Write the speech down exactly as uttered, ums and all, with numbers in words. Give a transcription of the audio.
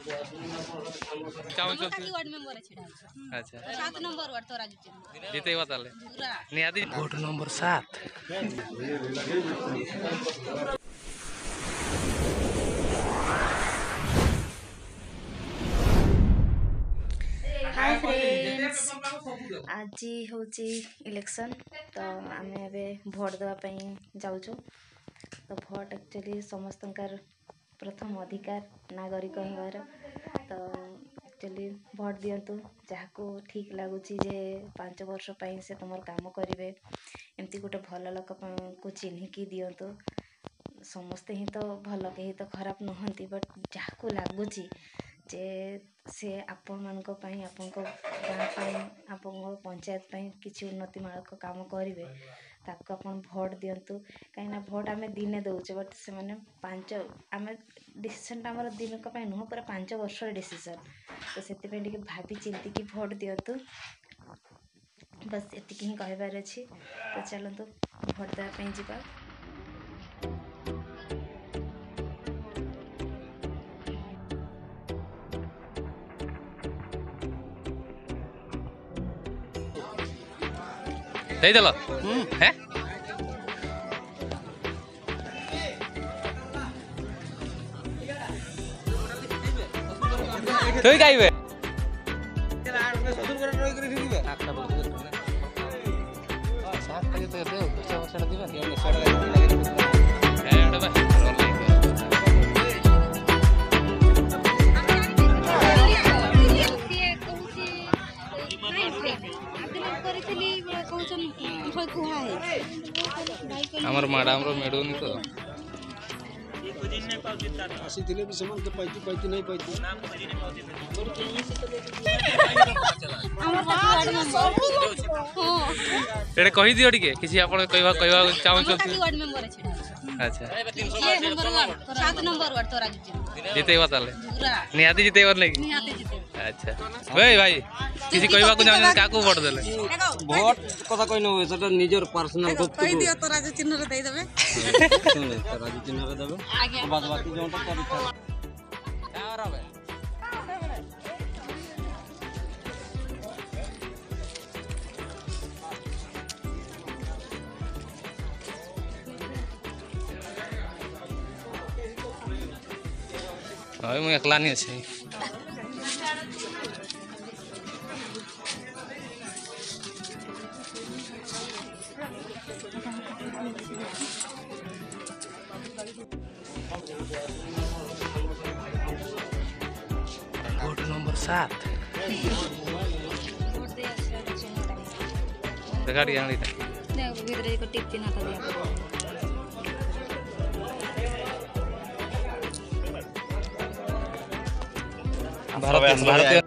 Ward member है छिड़ा अच्छा सात नंबर वार्ड तोरा जीते जीते बताले पूरा नियादी वोट नंबर सात। हाय फ्रेंड्स आज हूँ इलेक्शन तो आम ए भोट देवाई जाऊँ तो भोट एक्चुअली समस्त प्रथम अधिकार नागरिक होवार तो एक्चुअली भोट दिंतु जहाँ ठीक लगुच पांच वर्ष से तुम काम करेंगे एमती गोटे भल लोक को चिन्हिकी दिंतु समस्ते ही तो भल कहीं तो खराब नुहति बट जहाँ लगुच जे से आपण मान आपण गाँ आपण पंचायत किसी उन्नतिमूलक काम करेंगे ताको अपन भोट दिंतु कहीं भोट आम दिने दौचे बट से मैंने पांच आम डिसीजन आम दिन नुह पूरा पांच वर्ष डिसीजन तो से भाभी चिंतिकी भोट दिंतु बस एतिक ही कहबार अच्छी तो चलतु भोट देवाई जा। दे देलो हैं তুই গাইবে সদুর করে রই করে দিবে আটটা বলতে না সাত টাকা তো দেও পঞ্চাশ বছর দিবেন এমনি ষাট টাকা লাগে হ্যাঁ ওটা ভাই हमर मैडम रो मेडोनी तो आसी दिले भी समान के पाइती पाइती नहीं पाइती एडे कहि दियो टिके किसी आपण कहवा कहवा चाहू छ वार्ड मेंबर है छिड़ा अच्छा ये नंबर वार्ड सात नंबर वार्ड तोरा जीते जीते बताले पूरा नियादी जीते और नहीं नियादी जीते अच्छा भाई भाई किसी कहवा को जान काको वोट देले भोट कथा कहि न सेटा निजर पर्सनल को कहि दियो तोरा जे चिन्ह रे दे देबे सुन तोरा जे चिन्ह रे देबे आगे बाद बाकी जोंटा परीक्षा और आवे भाई मैं एकला नहीं अछि वोट नंबर सात वोट दे गाड़ी आनी था ने भीतर को टिप ना था दिया भारत भारतीय